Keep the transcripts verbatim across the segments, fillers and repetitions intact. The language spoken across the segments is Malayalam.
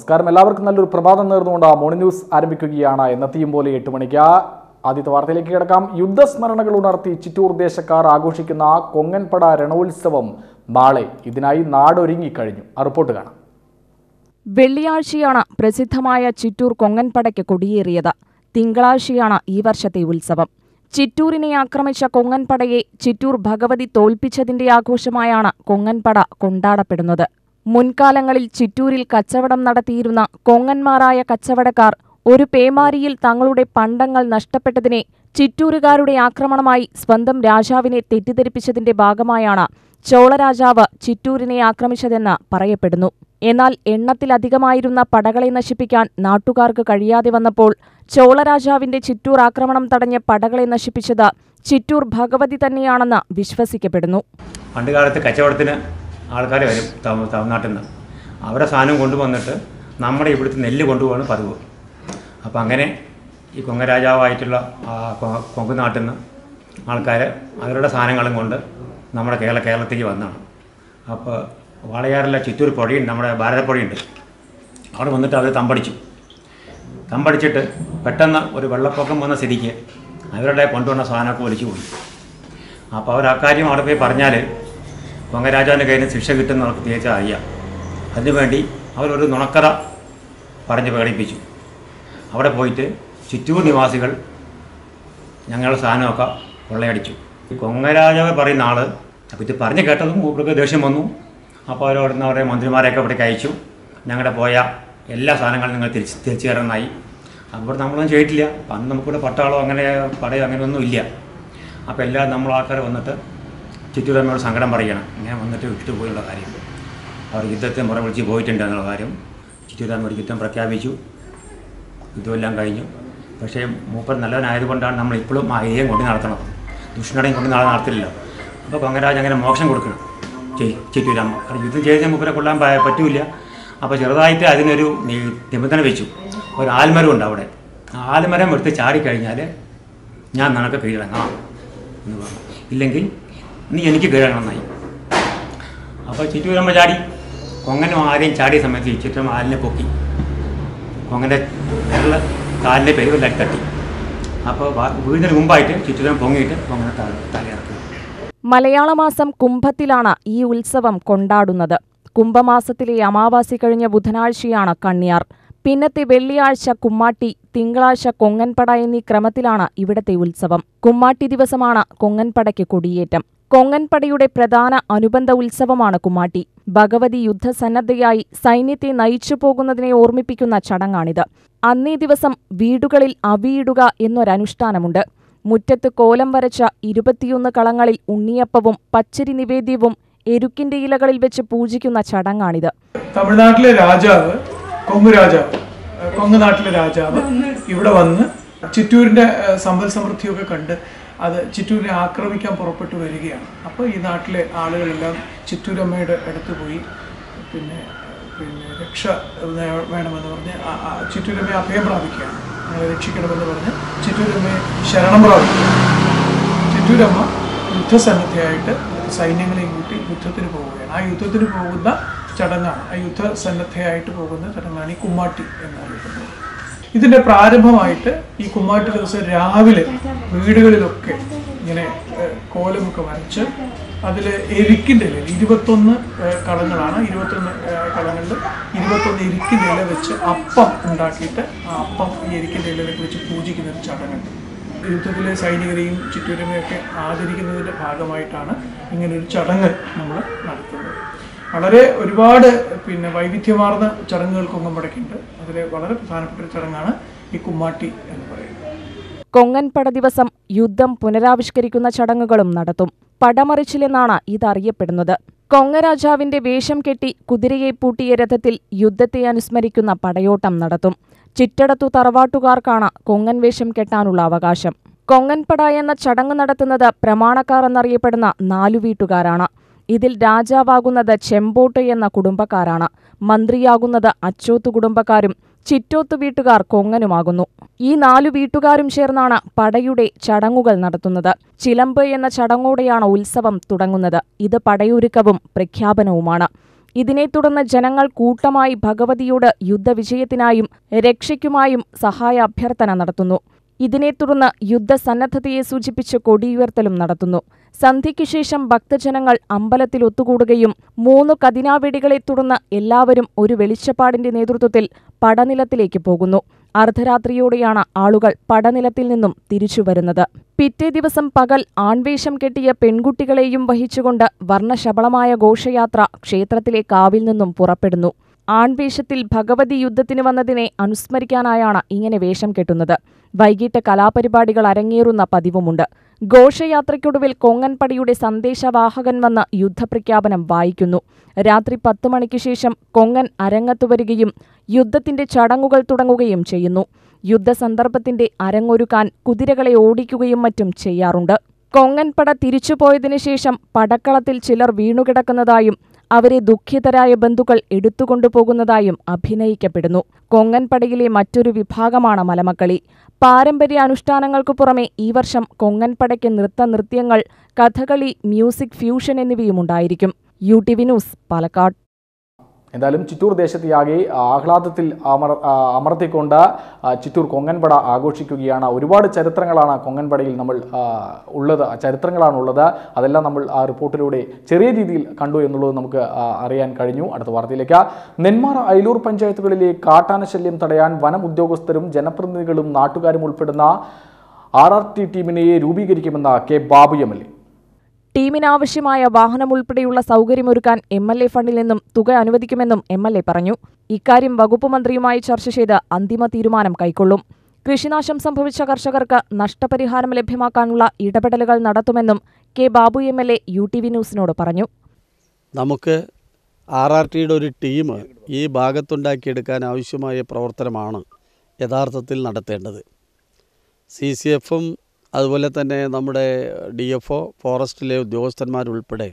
നമസ്കാരം, എല്ലാവർക്കും നല്ലൊരു പ്രഭാതം നേർന്നുകൊണ്ട് മോർണിംഗ് ന്യൂസ് ആരംഭിക്കുകയാണ്. എന്നത്തെയും പോലെ എട്ട് മണിക്ക് ആദ്യത്തെ വാർത്തയിലേക്ക് കിടക്കാം. യുദ്ധസ്മരണകൾ ഉണർത്തി ചിറ്റൂർ ദേശക്കാർ ആഘോഷിക്കുന്ന കൊങ്ങൻപട രണോത്സവം നാളെ. ഇതിനായി നാടൊരുങ്ങിക്കഴിഞ്ഞു. ആ റിപ്പോർട്ട് കാണാം. വെള്ളിയാഴ്ചയാണ് പ്രസിദ്ധമായ ചിറ്റൂർ കൊങ്ങൻപടയ്ക്ക് കൊടിയേറിയത്. തിങ്കളാഴ്ചയാണ് ഈ വർഷത്തെ ഉത്സവം. ചിറ്റൂരിനെ ആക്രമിച്ച കൊങ്ങൻപടയെ ചിറ്റൂർ ഭഗവതി തോൽപ്പിച്ചതിന്റെ ആഘോഷമായാണ് കൊങ്ങൻപട കൊണ്ടാടപ്പെടുന്നത്. മുൻകാലങ്ങളിൽ ചിറ്റൂരിൽ കച്ചവടം നടത്തിയിരുന്ന കൊങ്ങന്മാരായ കച്ചവടക്കാർ ഒരു പേമാരിയിൽ തങ്ങളുടെ പണ്ടങ്ങൾ നഷ്ടപ്പെട്ടതിനെ ചിറ്റൂരുകാരുടെ ആക്രമണമായി സ്വന്തം രാജാവിനെ തെറ്റിദ്ധരിപ്പിച്ചതിന്റെ ഭാഗമായാണ് ചോളരാജാവ് ചിറ്റൂരിനെ ആക്രമിച്ചതെന്ന് പറയപ്പെടുന്നു. എന്നാൽ എണ്ണത്തിലധികമായിരുന്ന പടകളെ നശിപ്പിക്കാൻ നാട്ടുകാർക്ക് കഴിയാതെ വന്നപ്പോൾ ചോളരാജാവിന്റെ ചിറ്റൂർ ആക്രമണം തടഞ്ഞ് പടകളെ നശിപ്പിച്ചത് ചിറ്റൂർ ഭഗവതി തന്നെയാണെന്ന് വിശ്വസിക്കപ്പെടുന്നു. പണ്ടുകാലത്ത് കച്ചവടത്തിന് ആൾക്കാർ വരും തമിഴ്നാട്ടിൽ നിന്ന്. അവരുടെ സാധനം കൊണ്ടുവന്നിട്ട് നമ്മുടെ ഇവിടുത്തെ നെല്ല് കൊണ്ടുപോകാണ് പതിവ്. അപ്പം അങ്ങനെ ഈ കൊങ്ങരാജാവായിട്ടുള്ള കൊങ്ങനാട്ടിൽ നിന്ന് ആൾക്കാർ അവരുടെ സാധനങ്ങളും കൊണ്ട് നമ്മുടെ കേരള കേരളത്തേക്ക് വന്നതാണ്. അപ്പോൾ വാളയാറിലെ ചിറ്റൂർ പുഴയുണ്ട്, നമ്മുടെ ഭാരതപ്പുഴയുണ്ട്. അവിടെ വന്നിട്ട് അവർ തമ്പടിച്ചു. തമ്പടിച്ചിട്ട് പെട്ടെന്ന് ഒരു വെള്ളപ്പൊക്കം വന്ന സ്ഥിതിക്ക് അവരുടെ കൊണ്ടുവന്ന സാധനമൊക്കെ ഒലിച്ചു പോയി. അപ്പോൾ അവർ ആ കാര്യം അവിടെ പോയി പറഞ്ഞാൽ കൊങ്ങരാജാവിൻ്റെ കയ്യിൽ നിന്ന് ശിക്ഷ കിട്ടുന്ന അവർക്ക് തീർച്ച അറിയാം. അതിനുവേണ്ടി അവരൊരു നുണക്കഥ പറഞ്ഞ് പ്രകടിപ്പിച്ചു. അവിടെ പോയിട്ട് ചിറ്റൂർ നിവാസികൾ ഞങ്ങളുടെ സാധനമൊക്കെ കൊള്ളയടിച്ചു. ഈ കൊങ്ങരാജാവ് പറയുന്ന ആൾ അപ്പോൾ ഇത് പറഞ്ഞ് കേട്ടതും ഇവർക്ക് ദേഷ്യം വന്നു. അപ്പോൾ അവരോടുന്ന അവരുടെ മന്ത്രിമാരെയൊക്കെ ഇവിടേക്ക് അയച്ചു. ഞങ്ങളുടെ പോയ എല്ലാ സാധനങ്ങളും നിങ്ങൾ തിരിച്ച് തിരിച്ചു തരാനായി. അപ്പോൾ നമ്മളൊന്നും ചെയ്തിട്ടില്ല. അന്ന് നമുക്കിവിടെ പട്ടാളോ അങ്ങനെ പടയോ അങ്ങനെയൊന്നും ഇല്ല. അപ്പോൾ എല്ലാം നമ്മൾ ആൾക്കാർ വന്നിട്ട് ചിറ്റൂരമ്മയോട് സങ്കടം പറയണം, ഇങ്ങനെ വന്നിട്ട് വിട്ടിട്ട് പോയുള്ള കാര്യം. അവർ യുദ്ധത്തെ മുറ വിളിച്ച് പോയിട്ടുണ്ട് എന്നുള്ള കാര്യം ചിറ്റൂരമ്മയോട് യുദ്ധം പ്രഖ്യാപിച്ചു. യുദ്ധമെല്ലാം കഴിഞ്ഞു. പക്ഷേ മൂപ്പർ നല്ലവനായതുകൊണ്ടാണ് നമ്മൾ ഇപ്പോഴും ആ ഏരിയയും കൊണ്ട് നടത്തണം. ദുഷ്ണടയും കൊണ്ട് നാളെ നടത്തില്ലല്ലോ. അപ്പോൾ കൊങ്ങരാജ് അങ്ങനെ മോക്ഷം കൊടുക്കണം ചിറ്റൂരമ്മ. കാരണം യുദ്ധം ചെയ്ത് മൂപ്പരെ കൊള്ളാൻ പറ്റില്ല. അപ്പോൾ ചെറുതായിട്ട് അതിനൊരു നിബന്ധന വെച്ചു. ഒരു ആൽമരം ഉണ്ട് അവിടെ. ആ ആൽമരം എടുത്ത് ചാടിക്കഴിഞ്ഞാൽ ഞാൻ നിനക്ക് കീഴടങ്ങാം എന്ന് പറഞ്ഞു. ഇല്ലെങ്കിൽ നീ എനിക്ക് കീഴടങ്ങണമെന്നായി. അപ്പോൾ ചിറ്റൂരമ്മ ചാടി. കൊങ്ങനും ആരെയും ചാടിയ സമയത്ത് ചിറ്റൂരമ്മ ആലിനെ പൊക്കി കൊങ്ങൻ്റെ വിരൽ കാലിൻ്റെ പെരുവിലാക്കി തട്ടി. അപ്പോൾ വീടിന് മുമ്പായിട്ട് ചിറ്റൂരമ്മ പൊങ്ങിയിട്ട് കൊങ്ങനെ തലയിറക്കി. മലയാള മാസം കുംഭത്തിലാണ് ഈ ഉത്സവം കൊണ്ടാടുന്നത്. കുംഭമാസത്തിലെ അമാവാസി കഴിഞ്ഞ ബുധനാഴ്ചയാണ് കണ്ണിയാർ. പിന്നത്തെ വെള്ളിയാഴ്ച കുമ്മാട്ടി, തിങ്കളാഴ്ച കൊങ്ങൻപട എന്നീ ക്രമത്തിലാണ് ഇവിടത്തെ ഉത്സവം. കുമ്മാട്ടി ദിവസമാണ് കൊങ്ങൻപടയ്ക്ക് കൊടിയേറ്റം. കൊങ്ങൻപടയുടെ പ്രധാന അനുബന്ധ ഉത്സവമാണ് കുമ്മാട്ടി. ഭഗവതി യുദ്ധസന്നദ്ധയായി സൈന്യത്തെ നയിച്ചു പോകുന്നതിനെ ഓർമ്മിപ്പിക്കുന്ന ചടങ്ങാണിത്. അന്നേ ദിവസം വീടുകളിൽ അവിയിടുക എന്നൊരനുഷ്ഠാനമുണ്ട്. മുറ്റത്ത് കോലം വരച്ച ഇരുപത്തിയൊന്ന് കളങ്ങളിൽ ഉണ്ണിയപ്പവും പച്ചരി നിവേദ്യവും എരുക്കിന്റെ ഇലകളിൽ വെച്ച് പൂജിക്കുന്ന ചടങ്ങാണിത്. തമിഴ്നാട്ടിലെ രാജാവ് കൊങ്ങു രാജാവ് കൊങ്ങുനാട്ടിലെ രാജാവ് ഇവിടെ വന്ന് ചിറ്റൂരിന്റെ സമ്പൽ സമൃദ്ധിയൊക്കെ കണ്ട് അത് ചിറ്റൂരിനെ ആക്രമിക്കാൻ പുറപ്പെട്ടു വരികയാണ്. അപ്പോൾ ഈ നാട്ടിലെ ആളുകളെല്ലാം ചിറ്റൂരമ്മയുടെ അടുത്ത് പോയി പിന്നെ പിന്നെ രക്ഷ വേണമെന്ന് പറഞ്ഞ് ചിറ്റൂരമ്മയെ അഭയം പ്രാപിക്കുകയാണ്. ഞങ്ങളെ രക്ഷിക്കണമെന്ന് പറഞ്ഞ് ചിറ്റൂരമ്മയെ ശരണം പ്രാപിക്കുക. ചിറ്റൂരമ്മ യുദ്ധസന്നദ്ധയായിട്ട് സൈന്യങ്ങളെയും കൂട്ടി യുദ്ധത്തിന് പോവുകയാണ്. ആ യുദ്ധത്തിന് പോകുന്ന ചടങ്ങാണ്, ആ യുദ്ധസന്നദ്ധയായിട്ട് പോകുന്ന ചടങ്ങാണ് ഈ കുമ്മാട്ടി എന്നറിയപ്പെടുന്നത്. ഇതിൻ്റെ പ്രാരംഭമായിട്ട് ഈ കുമ്മാട്ടി ദിവസം രാവിലെ വീടുകളിലൊക്കെ ഇങ്ങനെ കോലമൊക്കെ വരച്ച് അതിൽ എരിക്കിൻ്റെ ഇല, ഇരുപത്തൊന്ന് കളങ്ങളാണ്, ഇരുപത്തൊന്ന് കളങ്ങളിൽ ഇരുപത്തൊന്ന് എരിക്കിൻ്റെ ഇല വെച്ച് അപ്പം ഉണ്ടാക്കിയിട്ട് ആ അപ്പം ഈ എരിക്കിൻ്റെ ഇലയിലേക്ക് വെച്ച് പൂജിക്കുന്ന ഒരു ചടങ്ങുണ്ട്. യുദ്ധത്തിലെ സൈനികരെയും ചിറ്റൂരമ്മയൊക്കെ ആദരിക്കുന്നതിൻ്റെ ഭാഗമായിട്ടാണ് ഇങ്ങനൊരു ചടങ്ങ് നമ്മൾ നടത്തുന്നത്. വളരെ ഒരുപാട് പിന്നെ വൈവിധ്യമാർന്ന ചടങ്ങുകൾ കൊങ്ങൻപടയ്ക്കുണ്ട്. അതിലെ വളരെ പ്രധാനപ്പെട്ട ഒരു ചടങ്ങാണ് ഈ കുമ്മാട്ടി എന്ന് പറയുന്നത്. കൊങ്ങൻപട ദിവസം യുദ്ധം പുനരാവിഷ്കരിക്കുന്ന ചടങ്ങുകളും നടത്തും. പടമറിച്ചിലെന്നാണ് ഇതറിയപ്പെടുന്നത്. കൊങ്ങരാജാവിന്റെ വേഷം കെട്ടി കുതിരയെ പൂട്ടിയ രഥത്തിൽ യുദ്ധത്തെ അനുസ്മരിക്കുന്ന പടയോട്ടം നടത്തും. ചിറ്റടത്തു തറവാട്ടുകാർക്കാണ് കൊങ്ങൻ വേഷം കെട്ടാനുള്ള അവകാശം. കൊങ്ങൻപട എന്ന ചടങ്ങ് നടത്തുന്നത് പ്രമാണക്കാർ എന്നറിയപ്പെടുന്ന നാലു വീട്ടുകാരാണ്. ഇതിൽ രാജാവാകുന്നത് ചെമ്പോട്ട് എന്ന കുടുംബക്കാരാണ്. മന്ത്രിയാകുന്നത് അച്ചോത്തു കുടുംബക്കാരും ചിറ്റോത്തു വീട്ടുകാർ കൊങ്ങനുമാകുന്നു. ഈ നാലു വീട്ടുകാരും ചേർന്നാണ് പടയുടെ ചടങ്ങുകൾ നടത്തുന്നത്. ചിലമ്പ് എന്ന ചടങ്ങോടെയാണ് ഉത്സവം തുടങ്ങുന്നത്. ഇത് പടയൊരുക്കവും പ്രഖ്യാപനവുമാണ്. ഇതിനെ തുടർന്ന് ജനങ്ങൾ കൂട്ടമായി ഭഗവതിയോട് യുദ്ധവിജയത്തിനായും രക്ഷയ്ക്കുമായും സഹായ അഭ്യർത്ഥന നടത്തുന്നു. ഇതിനെ തുടർന്ന് യുദ്ധസന്നദ്ധതയെ സൂചിപ്പിച്ച് കൊടിയുയർത്തലും നടത്തുന്നു. സന്ധ്യയ്ക്കു ശേഷം ഭക്തജനങ്ങൾ അമ്പലത്തിൽ ഒത്തുകൂടുകയും മൂന്ന് കതിനാവെടികളെ തുടർന്ന് എല്ലാവരും ഒരു വെളിച്ചപ്പാടിന്റെ നേതൃത്വത്തിൽ പടനിലത്തിലേക്ക് പോകുന്നു. അർദ്ധരാത്രിയോടെയാണ് ആളുകൾ പടനിലത്തിൽ നിന്നും തിരിച്ചുവരുന്നത്. പിറ്റേ ദിവസം പകൽ ആൺവേഷം കെട്ടിയ പെൺകുട്ടികളെയും വഹിച്ചുകൊണ്ട് വർണ്ണശബളമായ ഘോഷയാത്ര ക്ഷേത്രത്തിലെ കാവിൽ നിന്നും പുറപ്പെടുന്നു. ആൺവേഷത്തിൽ ഭഗവതി യുദ്ധത്തിന് വന്നതിനെ അനുസ്മരിക്കാനായാണ് ഇങ്ങനെ വേഷം കെട്ടുന്നത്. വൈകിട്ട് കലാപരിപാടികൾ അരങ്ങേറുന്ന പതിവുമുണ്ട്. ഘോഷയാത്രയ്ക്കൊടുവിൽ കൊങ്ങൻപടിയുടെ സന്ദേശവാഹകൻ വന്ന് യുദ്ധപ്രഖ്യാപനം വായിക്കുന്നു. രാത്രി പത്തു മണിക്ക് ശേഷം കൊങ്ങൻ അരങ്ങത്തു വരികയും യുദ്ധത്തിന്റെ ചടങ്ങുകൾ തുടങ്ങുകയും ചെയ്യുന്നു. യുദ്ധസന്ദർഭത്തിന്റെ അരങ്ങൊരുക്കാൻ കുതിരകളെ ഓടിക്കുകയും മറ്റും ചെയ്യാറുണ്ട്. കൊങ്ങൻപട തിരിച്ചുപോയതിനു ശേഷം പടക്കളത്തിൽ ചിലർ വീണുകിടക്കുന്നതായും അവരെ ദുഃഖിതരായ ബന്ധുക്കൾ എടുത്തുകൊണ്ടുപോകുന്നതായും അഭിനയിക്കപ്പെടുന്നു. കൊങ്ങൻപടയിലെ മറ്റൊരു വിഭാഗമാണ് മലമക്കളി. പാരമ്പര്യ അനുഷ്ഠാനങ്ങൾക്കു പുറമെ ഈ വർഷം കൊങ്ങൻപടയ്ക്ക് നൃത്തനൃത്യങ്ങൾ, കഥകളി, മ്യൂസിക് ഫ്യൂഷൻ എന്നിവയുമുണ്ടായിരിക്കും. U T V news, Palakkad. എന്തായാലും ചിറ്റൂർ ദേശത്തെയാകെ ആഹ്ലാദത്തിൽ അമർ അമർത്തിക്കൊണ്ട് ചിറ്റൂർ കൊങ്ങൻപട ആഘോഷിക്കുകയാണ്. ഒരുപാട് ചരിത്രങ്ങളാണ് കൊങ്ങൻപടയിൽ നമ്മൾ ഉള്ളത് ചരിത്രങ്ങളാണുള്ളത് അതെല്ലാം നമ്മൾ ആ റിപ്പോർട്ടിലൂടെ ചെറിയ രീതിയിൽ കണ്ടു എന്നുള്ളത് നമുക്ക് അറിയാൻ കഴിഞ്ഞു. അടുത്ത വാർത്തയിലേക്ക്. നെന്മാറ അയലൂർ പഞ്ചായത്തുകളിലെ കാട്ടാനശല്യം തടയാൻ വനം ഉദ്യോഗസ്ഥരും ജനപ്രതിനിധികളും നാട്ടുകാരും ഉൾപ്പെടുന്ന ആർ ആർ ടി ടീമിനെ രൂപീകരിക്കുമെന്ന് K Babu M L A. ടീമിനാവശ്യമായ വാഹനം ഉൾപ്പെടെയുള്ള സൗകര്യമൊരുക്കാൻ എം എൽ എ ഫണ്ടിൽ നിന്നും തുക അനുവദിക്കുമെന്നും എം എൽ എ പറഞ്ഞു. ഇക്കാര്യം വകുപ്പ് മന്ത്രിയുമായി ചർച്ച ചെയ്ത് അന്തിമ തീരുമാനം കൈക്കൊള്ളും. കൃഷിനാശം സംഭവിച്ച കർഷകർക്ക് നഷ്ടപരിഹാരം ലഭ്യമാക്കാനുള്ള ഇടപെടലുകൾ നടത്തുമെന്നും K Babu M L A U T V ന്യൂസിനോട് പറഞ്ഞു. നമുക്ക് ആർ ആർ ടിയുടെ ഒരു ടീം ഈ ഭാഗത്തുണ്ടാക്കിയെടുക്കാൻ ആവശ്യമായ പ്രവർത്തനമാണ് യഥാർത്ഥത്തിൽ നടത്തേണ്ടത്. സി സി എഫും അതുപോലെ തന്നെ നമ്മുടെ ഡി എഫ് ഒ ഫോറസ്റ്റിലെ ഉദ്യോഗസ്ഥന്മാരുൾപ്പെടെ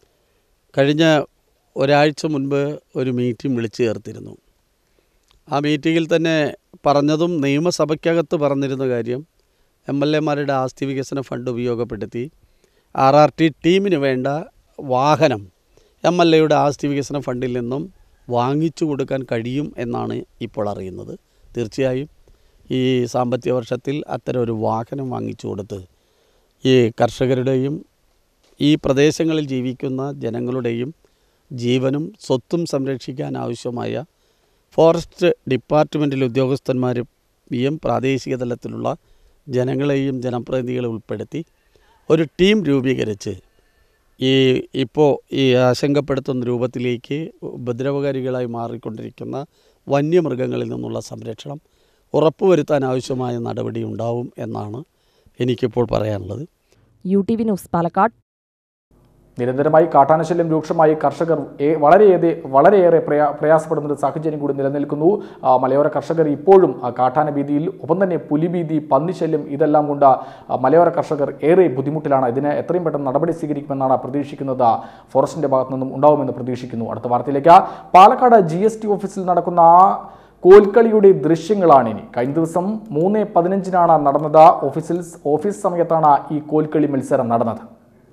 കഴിഞ്ഞ ഒരാഴ്ച മുൻപ് ഒരു മീറ്റിംഗ് വിളിച്ചു ചേർത്തിരുന്നു. ആ മീറ്റിങ്ങിൽ തന്നെ പറഞ്ഞതും നിയമസഭയ്ക്കകത്ത് പറഞ്ഞിരുന്ന കാര്യം എം എൽ എമാരുടെ ആസ്തി വികസന ഫണ്ട് ഉപയോഗപ്പെടുത്തി ആർ ആർ ടി ടീമിന് വേണ്ട വാഹനം എം എൽ എയുടെ ആസ്തി വികസന ഫണ്ടിൽ നിന്നും വാങ്ങിച്ചു കൊടുക്കാൻ കഴിയും എന്നാണ് ഇപ്പോൾ അറിയുന്നത്. തീർച്ചയായും ഈ സാമ്പത്തിക വർഷത്തിൽ അത്തരം ഒരു വാഹനം വാങ്ങിച്ചു കൊടുത്ത് ഈ കർഷകരുടെയും ഈ പ്രദേശങ്ങളിൽ ജീവിക്കുന്ന ജനങ്ങളുടെയും ജീവനും സ്വത്തും സംരക്ഷിക്കാൻ ആവശ്യമായ ഫോറസ്റ്റ് ഡിപ്പാർട്ട്മെൻറ്റിലെ ഉദ്യോഗസ്ഥന്മാരെയും പ്രാദേശിക തലത്തിലുള്ള ജനങ്ങളെയും ജനപ്രതിനിധികളെ ഉൾപ്പെടുത്തി ഒരു ടീം രൂപീകരിച്ച് ഈ ഇപ്പോൾ ഈ ആശങ്കപ്പെടുത്തുന്ന രൂപത്തിലേക്ക് ഉപദ്രവകാരികളായി മാറിക്കൊണ്ടിരിക്കുന്ന വന്യമൃഗങ്ങളിൽ നിന്നുള്ള സംരക്ഷണം ഉറപ്പുവരുത്താൻ ആവശ്യമായ നടപടി ഉണ്ടാവും എന്നാണ് എനിക്കിപ്പോൾ പറയാനുള്ളത്. U T V news, Palakkad. നിരന്തരമായി കാട്ടാനശല്യം രൂക്ഷമായി കർഷകർ വളരെയേറെ വളരെയേറെ പ്രയാ പ്രയാസപ്പെടുന്ന ഒരു സാഹചര്യം കൂടി നിലനിൽക്കുന്നു. മലയോര കർഷകർ ഇപ്പോഴും കാട്ടാന ഭീതിയിൽ, ഒപ്പം തന്നെ പുലിഭീതി, പന്നിശല്യം ഇതെല്ലാം കൊണ്ട് മലയോര കർഷകർ ഏറെ ബുദ്ധിമുട്ടിലാണ്. ഇതിന് എത്രയും പെട്ടെന്ന് നടപടി സ്വീകരിക്കുമെന്നാണ് പ്രതീക്ഷിക്കുന്നത്. ഫോറസ്റ്റിൻ്റെ ഭാഗത്തു നിന്നും ഉണ്ടാവുമെന്ന് പ്രതീക്ഷിക്കുന്നു. അടുത്ത വാർത്തയിലേക്ക്. പാലക്കാട് ജി എസ് ടി ഓഫീസിൽ നടക്കുന്ന കോൽക്കളിയുടെ ദൃശ്യങ്ങളാണിനി. കഴിഞ്ഞ ദിവസം മൂന്ന് പതിനഞ്ചിനാണ് നടന്നത്. ഓഫീസിൽ ഓഫീസ് സമയത്താണ് ഈ കോൽക്കളി മത്സരം നടന്നത്.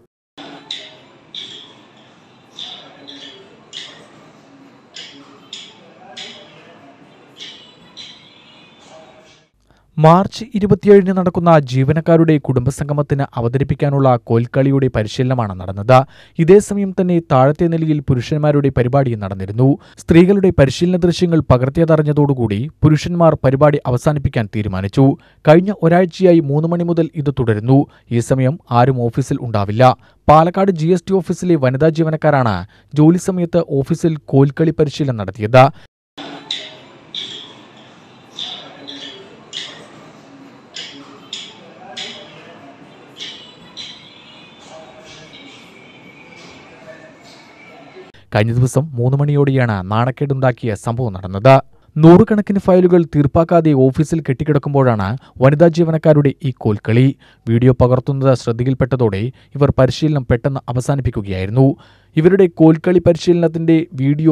മാർച്ച് ഇരുപത്തിയേഴിന് നടക്കുന്ന ജീവനക്കാരുടെ കുടുംബസംഗമത്തിന് അവതരിപ്പിക്കാനുള്ള കോൽക്കളിയുടെ പരിശീലനമാണ് നടന്നത്. ഇതേസമയം തന്നെ താഴത്തെ നിലയിൽ പുരുഷന്മാരുടെ പരിപാടിയും നടന്നിരുന്നു. സ്ത്രീകളുടെ പരിശീലന ദൃശ്യങ്ങൾ പകർത്തിയതറിഞ്ഞതോടുകൂടി പുരുഷന്മാർ പരിപാടി അവസാനിപ്പിക്കാൻ തീരുമാനിച്ചു. കഴിഞ്ഞ ഒരാഴ്ചയായി മൂന്ന് മണി മുതൽ ഇത് തുടരുന്നു. ഈ സമയം ആരും ഓഫീസിൽ ഉണ്ടാവില്ല. പാലക്കാട് ജി എസ് ടി ഓഫീസിലെ വനിതാ ജീവനക്കാരാണ് ജോലി സമയത്ത് ഓഫീസിൽ കോൽക്കളി പരിശീലനം നടത്തിയത്. കഴിഞ്ഞ ദിവസം മൂന്ന് മണിയോടെയാണ് നാണക്കേടുണ്ടാക്കിയ സംഭവം നടന്നത്. നൂറുകണക്കിന് ഫയലുകൾ തീർപ്പാക്കാതെ ഓഫീസിൽ കെട്ടിക്കിടക്കുമ്പോഴാണ് വനിതാ ജീവനക്കാരുടെ ഈ കോൽക്കളി. വീഡിയോ പകർത്തുന്നത് ശ്രദ്ധയിൽപ്പെട്ടതോടെ ഇവർ പരിശീലനം പെട്ടെന്ന് അവസാനിപ്പിക്കുകയായിരുന്നു. ഇവരുടെ കോൽക്കളി പരിശീലനത്തിന്റെ വീഡിയോ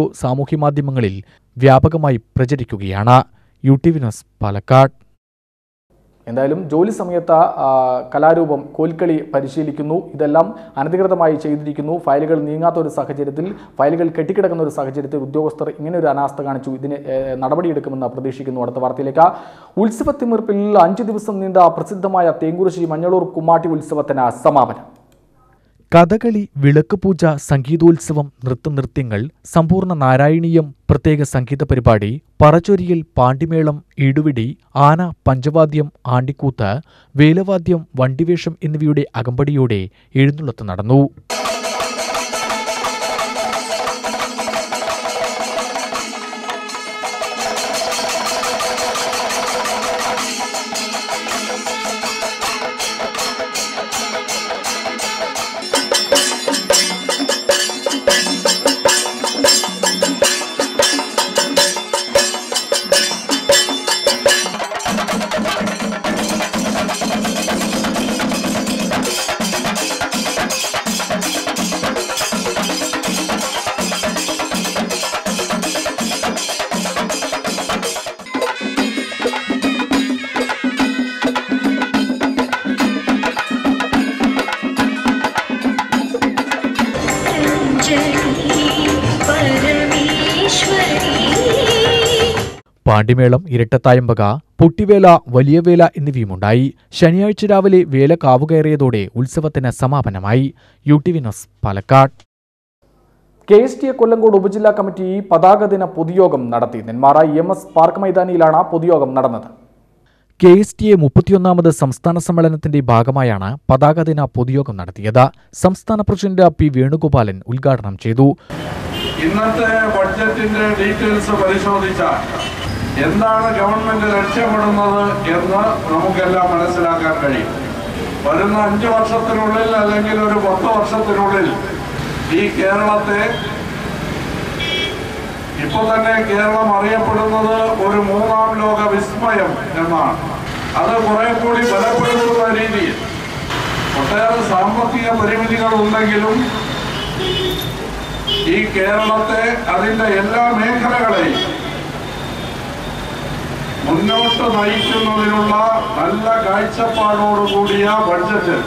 സാമൂഹ്യമാധ്യമങ്ങളിൽ വ്യാപകമായി പ്രചരിക്കുകയാണ്. U T V news, Palakkad. എന്തായാലും ജോലി സമയത്ത് കലാരൂപം കോൽക്കളി പരിശീലിക്കുന്നു. ഇതെല്ലാം അനധികൃതമായി ചെയ്തിരിക്കുന്നു. ഫയലുകൾ നീങ്ങാത്ത ഒരു സാഹചര്യത്തിൽ, ഫയലുകൾ കെട്ടിക്കിടക്കുന്ന ഒരു സാഹചര്യത്തിൽ ഉദ്യോഗസ്ഥർ ഇങ്ങനെ ഒരു അനാസ്ഥ കാണിച്ചു. ഇതിന് നടപടിയെടുക്കുമെന്ന് പ്രതീക്ഷിക്കുന്നു. അടുത്ത വാർത്തയിലേക്ക്. ഉത്സവത്തിമിർപ്പിൽ അഞ്ചു ദിവസം നീണ്ട പ്രസിദ്ധമായ തേങ്കുറിശ്ശി മഞ്ഞളൂർ കുമ്മാട്ടി ഉത്സവത്തിന് സമാപനം. കഥകളി, വിളക്കുപൂജ, സംഗീതോത്സവം, നൃത്തനൃത്യങ്ങൾ, സമ്പൂർണ്ണ നാരായണീയം, പ്രത്യേക സംഗീത പരിപാടി, പറച്ചൊരിയൽ, പാണ്ടിമേളം, ഈടുവിടി, ആന, പഞ്ചവാദ്യം, ആണ്ടിക്കൂത്ത്, വേലവാദ്യം, വണ്ടിവേഷം എന്നിവയുടെ അകമ്പടിയോടെ എഴുന്നള്ളത്ത് നടന്നു. പാണ്ടിമേളം, ഇരട്ടത്തായമ്പക, പൊട്ടിവേല, വലിയവേല എന്നിവയുമുണ്ടായി. ശനിയാഴ്ച രാവിലെ വേല കാവുകയറിയതോടെ ഉത്സവത്തിന് സമാപനമായി. U T V news, Palakkad. K S T A Kollengode ഉപജില്ലാ കമ്മിറ്റി പതാക ദിന പൊതുയോഗം നടത്തി. Nenmara E M S park മൈതാനിയിലാണ് പൊതുയോഗം നടന്നത്. കെ എസ് ടി എ മുപ്പത്തിയൊന്നാമത് സംസ്ഥാന സമ്മേളനത്തിന്റെ ഭാഗമായാണ് പതാക ദിന പൊതുയോഗം നടത്തിയത്. സംസ്ഥാന പ്രസിഡന്റ് പി വേണുഗോപാലൻ ഉദ്ഘാടനം ചെയ്തു. ഇന്നത്തെ ബഡ്ജറ്റിന്റെ ഡീറ്റെയിൽസ് പരിശോധിച്ചാൽ എന്താണ് ഗവൺമെന്റ് ലക്ഷ്യമിടുന്നത് എന്ന് നമുക്കെല്ലാം മനസ്സിലാക്കാൻ കഴിയും. വരുന്ന അഞ്ചു വർഷത്തിനുള്ളിൽ അല്ലെങ്കിൽ ഒരു പത്ത് വർഷത്തിനുള്ളിൽ ഈ കേരളത്തെ, ഇപ്പൊ തന്നെ കേരളം അറിയപ്പെടുന്നത് ഒരു മൂന്നാം ലോക വിസ്മയം എന്നാണ്. അത് കുറെ കൂടി ബലപ്പെടുത്തുന്ന രീതിയിൽ ഒട്ടേറെ സാമ്പത്തിക പരിമിതികൾ ഉണ്ടെങ്കിലും ഈ കേരളത്തെ, അതിന്റെ എല്ലാ മേഖലകളെയും മുന്നോട്ട് നയിക്കുന്നതിനുള്ള നല്ല കാഴ്ചപ്പാടോടുകൂടിയ ബഡ്ജറ്റ്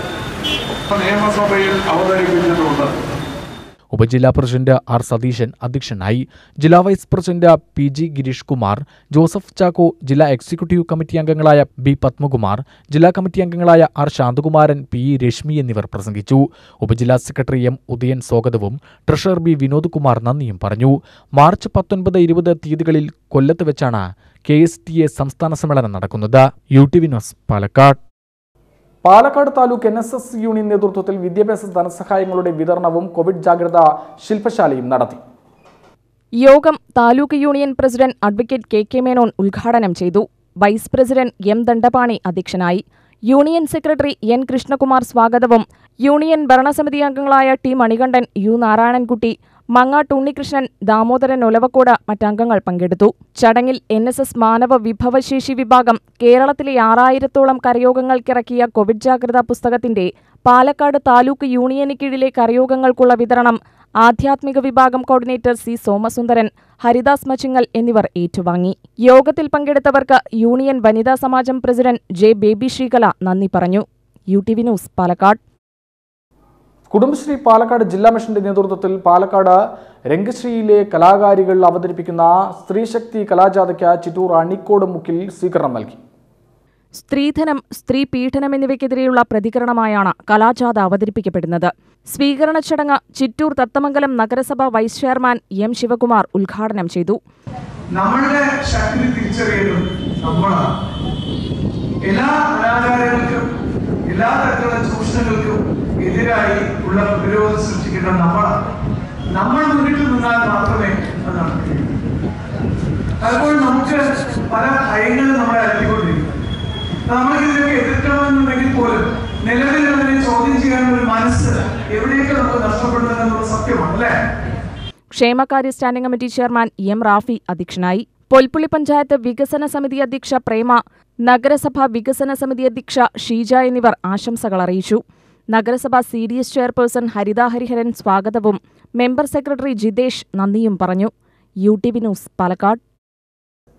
നിയമസഭയിൽ അവതരിപ്പിച്ചിട്ടുണ്ട്. ഉപജില്ലാ പ്രസിഡന്റ് ആർ സതീശൻ അധ്യക്ഷനായി. ജില്ലാ vice president P G Girish Kumar, Joseph Chacko, ജില്ലാ എക്സിക്യൂട്ടീവ് കമ്മിറ്റി അംഗങ്ങളായ ബി പത്മകുമാർ, ജില്ലാ കമ്മിറ്റി അംഗങ്ങളായ R Santhakumaran, P E Reshmi എന്നിവർ പ്രസംഗിച്ചു. ഉപജില്ലാ സെക്രട്ടറി എം ഉദയൻ സ്വാഗതവും ട്രഷറർ ബി വിനോദ് കുമാർ നന്ദിയും പറഞ്ഞു. മാർച്ച് പത്തൊൻപത് ഇരുപത് തീയതികളിൽ കൊല്ലത്ത് വെച്ചാണ് കെ എസ് ടി എ സംസ്ഥാന സമ്മേളനം നടക്കുന്നത്. U T V news, Palakkad. Palakkad taluk N S S union നേതൃത്വത്തിൽ വിദ്യാഭ്യാസ ധനസഹായങ്ങളുടെ വിതരണവും കോവിഡ് ജാഗ്രതാ ശില്പശാലയും നടത്തി. യോഗം taluk union president advocate K K Menon ഉദ്ഘാടനം ചെയ്തു. വൈസ് പ്രസിഡന്റ് എം ദണ്ഡപാണി അധ്യക്ഷനായി. യൂണിയൻ സെക്രട്ടറി എൻ കൃഷ്ണകുമാർ സ്വാഗതവും യൂണിയൻ ഭരണസമിതി അംഗങ്ങളായ ടി മണികണ്ഠൻ, യു നാരായണൻകുട്ടി, മങ്ങാട്ട് ഉണ്ണികൃഷ്ണൻ, ദാമോദരൻ ഒലവക്കോട് മറ്റംഗങ്ങൾ പങ്കെടുത്തു. ചടങ്ങിൽ എൻ എസ് എസ് മാനവ വിഭവശേഷി വിഭാഗം കേരളത്തിലെ ആറായിരത്തോളം കരയോഗങ്ങൾക്കിറക്കിയ കോവിഡ് ജാഗ്രതാ പുസ്തകത്തിന്റെ പാലക്കാട് താലൂക്ക് യൂണിയന് കീഴിലെ കരയോഗങ്ങൾക്കുള്ള വിതരണം ആധ്യാത്മിക വിഭാഗം കോർഡിനേറ്റർ സി സോമസുന്ദരൻ, ഹരിദാസ് മച്ചിങ്ങൽ എന്നിവർ ഏറ്റുവാങ്ങി. യോഗത്തിൽ പങ്കെടുത്തവർക്ക് യൂണിയൻ വനിതാ സമാജം പ്രസിഡന്റ് ജെ ബേബി ശ്രീകല നന്ദി പറഞ്ഞു. U T V news, Palakkad. Kudumbashree Palakkad ജില്ലാ മിഷന്റെ നേതൃത്വത്തിൽ പാലക്കാട് രംഗശ്രീയിലെ കലാകാരികൾ അവതരിപ്പിക്കുന്ന സ്ത്രീശക്തി കലാജാഥയ്ക്ക് ചിറ്റൂർ അണിക്കോട് മുക്കിൽ സ്വീകരണം നൽകി. സ്ത്രീധനം, സ്ത്രീ പീഡനം എന്നിവയ്ക്കെതിരെയുള്ള പ്രതികരണമായാണ് കലാജാഥ അവതരിപ്പിക്കപ്പെടുന്നത്. സ്വീകരണ ചടങ്ങ് ചിറ്റൂർ തത്തമംഗലം നഗരസഭ വൈസ് ചെയർമാൻ എം ശിവകുമാർ ഉദ്ഘാടനം ചെയ്തു. നമ്മളുടെ ശക്തി തിരിച്ചറിയുന്നത് നമ്മളാണ്. എല്ലാ അനാചാരങ്ങൾക്കും എല്ലാ തരത്തിലുള്ള ചൂഷണങ്ങൾക്കും എതിരായി ഉള്ള പ്രതിരോധം സൃഷ്ടിക്കേണ്ട നമ്മളാണ്. നമ്മൾ മുന്നിട്ട് നിന്നാൽ മാത്രമേ അത് നടക്കൂ. അതുപോലെ നമുക്ക് പല ഭയങ്ങളും നമ്മളെ അലട്ടിക്കൊണ്ടിരിക്കും. നമ്മൾക്കിതിനൊക്കെ എതിർക്കണമെന്നുണ്ടെങ്കിൽ പോലും നിലവിൽ അതിനെ ചോദ്യം ചെയ്യാനുള്ള ഒരു മനസ്സ് എവിടെയൊക്കെ നമുക്ക് നഷ്ടപ്പെടുന്നതെന്നുള്ള സത്യമാണ്, അല്ലേ? ക്ഷേമകാര്യ standing committee chairman M Rafi അധ്യക്ഷനായി. പൊൽപ്പുള്ളി പഞ്ചായത്ത് വികസന സമിതി അധ്യക്ഷ പ്രേമ, നഗരസഭ വികസന സമിതി അധ്യക്ഷ ഷീജ എന്നിവർ ആശംസകൾ അറിയിച്ചു. നഗരസഭ C D S chairperson Haritha Hariharan സ്വാഗതവും മെമ്പർ സെക്രട്ടറി ജിതേഷ് നന്ദിയും പറഞ്ഞു. U T V news, Palakkad.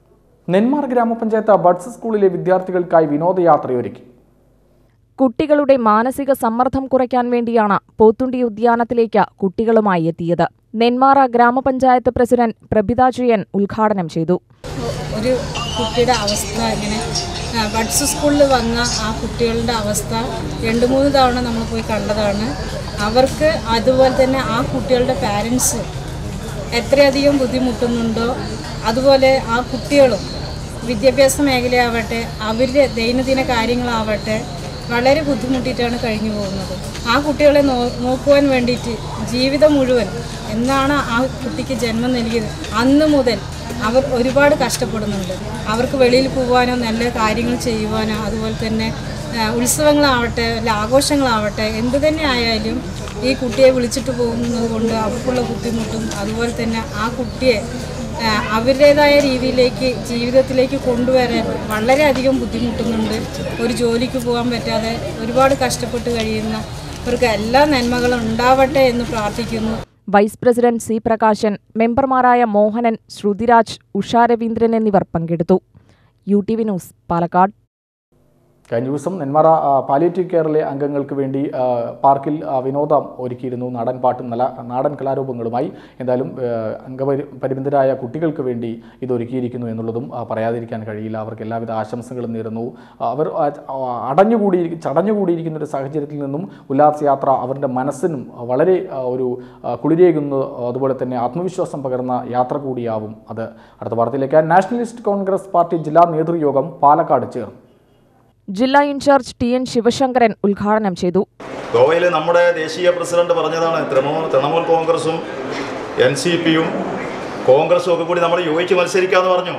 Nenmara ഗ്രാമപഞ്ചായത്ത് ബഡ്സ് സ്കൂളിലെ വിദ്യാർത്ഥികൾക്കായി വിനോദയാത്രയൊരുക്കി. കുട്ടികളുടെ മാനസിക സമ്മർദ്ദം കുറയ്ക്കാൻ വേണ്ടിയാണ് പോത്തുണ്ടി ഉദ്യാനത്തിലേക്ക് കുട്ടികളുമായി എത്തിയത്. നെന്മാറ ഗ്രാമപഞ്ചായത്ത് പ്രസിഡന്റ് പ്രഭിത ജയൻ ഉദ്ഘാടനം ചെയ്തു. ഒരു കുട്ടിയുടെ അവസ്ഥ ഇങ്ങനെ ബഡ്സ് സ്കൂളിൽ വന്ന ആ കുട്ടികളുടെ അവസ്ഥ രണ്ട് മൂന്ന് തവണ നമ്മൾ പോയി കണ്ടതാണ്. അവർക്ക് അതുപോലെ തന്നെ ആ കുട്ടികളുടെ പാരൻസ് എത്രയധികം ബുദ്ധിമുട്ടുന്നുണ്ടോ അതുപോലെ ആ കുട്ടികളും വിദ്യാഭ്യാസ മേഖലയാവട്ടെ അവരുടെ ദൈനംദിന കാര്യങ്ങളാവട്ടെ വളരെ ബുദ്ധിമുട്ടിയിട്ടാണ് കഴിഞ്ഞു പോകുന്നത്. ആ കുട്ടികളെ നോ നോക്കുവാൻ വേണ്ടിയിട്ട് ജീവിതം മുഴുവൻ എന്നാണ് ആ കുട്ടിക്ക് ജന്മം നൽകിയത് അന്ന് മുതൽ അവർ ഒരുപാട് കഷ്ടപ്പെടുന്നുണ്ട്. അവർക്ക് വെളിയിൽ പോകാനോ നല്ല കാര്യങ്ങൾ ചെയ്യുവാനോ അതുപോലെ തന്നെ ഉത്സവങ്ങളാവട്ടെ അല്ല ആഘോഷങ്ങളാവട്ടെ എന്തു തന്നെ ആയാലും ഈ കുട്ടിയെ വിളിച്ചിട്ട് പോകുന്നത് കൊണ്ട് അവർക്കുള്ള ബുദ്ധിമുട്ടും അതുപോലെ തന്നെ ആ കുട്ടിയെ അവരുടേതായ രീതിയിലേക്ക് ജീവിതത്തിലേക്ക് കൊണ്ടുവരാൻ വളരെയധികം ബുദ്ധിമുട്ടുന്നുണ്ട്. ഒരു ജോലിക്ക് പോകാൻ പറ്റാതെ ഒരുപാട് കഷ്ടപ്പെട്ട് കഴിയുന്നവർക്ക് എല്ലാ നന്മകളും ഉണ്ടാവട്ടെ എന്ന് പ്രാർത്ഥിക്കുന്നു. വൈസ് പ്രസിഡന്റ് സി പ്രകാശൻ, മെമ്പർമാരായ മോഹനൻ, ശ്രുതിരാജ്, ഉഷാ രവീന്ദ്രൻ എന്നിവർ പങ്കെടുത്തു. U T V news, Palakkad. കഴിഞ്ഞ ദിവസം നെന്മാറ പാലിയേറ്റീവ് കെയറിലെ അംഗങ്ങൾക്ക് വേണ്ടി പാർക്കിൽ വിനോദം ഒരുക്കിയിരുന്നു. നാടൻ പാട്ടും നല്ല നാടൻ കലാരൂപങ്ങളുമായി. എന്തായാലും അംഗപരി പരിമിതരായ കുട്ടികൾക്ക് വേണ്ടി ഇതൊരുക്കിയിരിക്കുന്നു എന്നുള്ളതും പറയാതിരിക്കാൻ കഴിയില്ല. അവർക്ക് എല്ലാവിധ ആശംസകളും നേരുന്നു. അവർ അടഞ്ഞുകൂടി ചടഞ്ഞുകൂടിയിരിക്കുന്ന ഒരു സാഹചര്യത്തിൽ നിന്നും ഉല്ലാസയാത്ര അവരുടെ മനസ്സിനും വളരെ ഒരു കുളിരേകുന്നു. അതുപോലെ തന്നെ ആത്മവിശ്വാസം പകർന്ന യാത്ര കൂടിയാവും അത്. അടുത്ത വാർത്തയിലേക്ക്. നാഷണലിസ്റ്റ് കോൺഗ്രസ് പാർട്ടി ജില്ലാ നേതൃയോഗം പാലക്കാട് ചേർന്നു. ജില്ലാ ഇൻചാർജ് ടി എൻ ശിവശങ്കരൻ ഉദ്ഘാടനം ചെയ്തു. ഗോവയിൽ നമ്മുടെ ദേശീയ പ്രസിഡന്റ് പറഞ്ഞതാണ് തൃണമൂൽ തൃണമൂൽ കോൺഗ്രസും എൻ സി പിയും കോൺഗ്രസും ഒക്കെ കൂടി നമ്മൾ യോജിച്ച് മത്സരിക്കാമെന്ന് പറഞ്ഞു.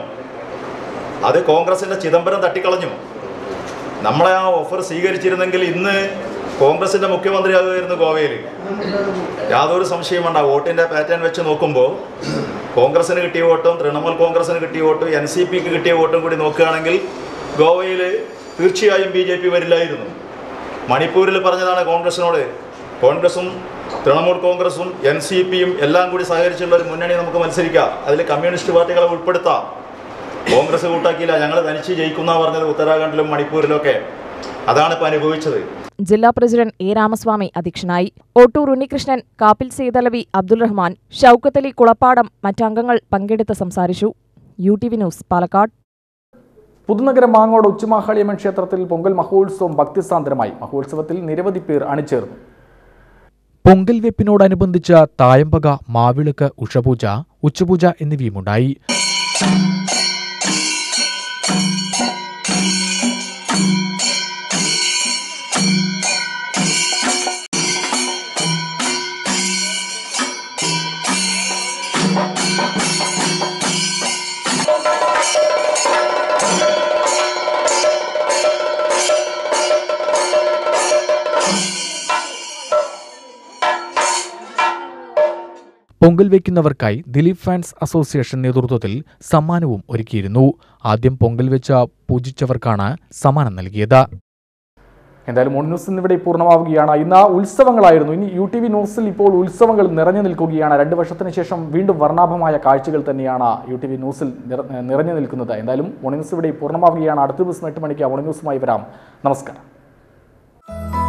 അത് കോൺഗ്രസിൻ്റെ ചിദംബരം തട്ടിക്കളഞ്ഞു. നമ്മളെ ആ ഓഫർ സ്വീകരിച്ചിരുന്നെങ്കിൽ ഇന്ന് കോൺഗ്രസിൻ്റെ മുഖ്യമന്ത്രിയാകുമായിരുന്നു ഗോവയിൽ. യാതൊരു സംശയം വേണ്ട. വോട്ടിൻ്റെ പാറ്റേൺ വെച്ച് നോക്കുമ്പോൾ കോൺഗ്രസിന് കിട്ടിയ വോട്ടും തൃണമൂൽ കോൺഗ്രസിന് കിട്ടിയ വോട്ടും എൻ സി പിക്ക് കിട്ടിയ വോട്ടും കൂടി നോക്കുകയാണെങ്കിൽ ഗോവയിൽ തീർച്ചയായും ബി ജെ പി വരില്ലായിരുന്നു. മണിപ്പൂരിൽ പറഞ്ഞതാണ് കോൺഗ്രസിനോട്. കോൺഗ്രസും തൃണമൂൽ കോൺഗ്രസും എൻ സി പിയും എല്ലാം കൂടി സഹകരിച്ചുള്ള ഒരു മുന്നണി നമുക്ക് മത്സരിക്കാം. അതിൽ കമ്മ്യൂണിസ്റ്റ് പാർട്ടികളെ ഉൾപ്പെടുത്താം. കോൺഗ്രസ് കൂട്ടാക്കിയില്ല. ഞങ്ങൾ തനിച്ച് ജയിക്കുന്ന പറഞ്ഞത് ഉത്തരാഖണ്ഡിലും മണിപ്പൂരിലൊക്കെ. അതാണ് ഇപ്പോൾ അനുഭവിച്ചത്. ജില്ലാ പ്രസിഡന്റ് എ രാമസ്വാമി അധ്യക്ഷനായി. ഓട്ടൂർ ഉണ്ണികൃഷ്ണൻ, കാപ്പിൽ സെയ്തലവി, അബ്ദുൾ റഹ്മാൻ, ഷൌക്കത്ത് അലി കുളപ്പാടം മറ്റംഗങ്ങൾ പങ്കെടുത്ത് സംസാരിച്ചു. U T V news, Palakkad. Puthunagaram Mangode Uchamahaliamman ക്ഷേത്രത്തിൽ പൊങ്കൽ മഹോത്സവം ഭക്തിസാന്ദ്രമായി. മഹോത്സവത്തിൽ നിരവധി പേർ അണിചേർന്നു. പൊങ്കൽ വെപ്പിനോടനുബന്ധിച്ച തായമ്പക, മാവിളക്ക്, ഉഷപൂജ, ഉച്ചപൂജ എന്നിവയുമുണ്ടായി. പൊങ്കൽ വയ്ക്കുന്നവർക്കായി ദിലീപ് ഫാൻസ് അസോസിയേഷൻ നേതൃത്വത്തിൽ സമ്മാനവും ഒരുക്കിയിരുന്നു. ആദ്യം പൊങ്കൽ വെച്ച പൂജിച്ചവർക്കാണ് സമ്മാനം നൽകിയത്. എന്തായാലും മോർണിംഗ് ന്യൂസ് ഇന്നിവിടെ പൂർണ്ണമാവുകയാണ്. ഇന്ന് ഉത്സവങ്ങളായിരുന്നു. ഇനി യു ടി വി ന്യൂസിൽ ഇപ്പോൾ ഉത്സവങ്ങൾ നിറഞ്ഞു നിൽക്കുകയാണ്. രണ്ട് വർഷത്തിന് ശേഷം വീണ്ടും വർണ്ണാഭമായ കാഴ്ചകൾ തന്നെയാണ് യു ടി വി ന്യൂസിൽ നിറഞ്ഞു നിൽക്കുന്നത്. എന്തായാലും മോർണിംഗ് ന്യൂസ് ഇവിടെ പൂർണ്ണമാവുകയാണ്. അടുത്ത ദിവസം എട്ട് മണിക്ക് മോർണിംഗ് ന്യൂസുമായി വരാം. നമസ്കാരം.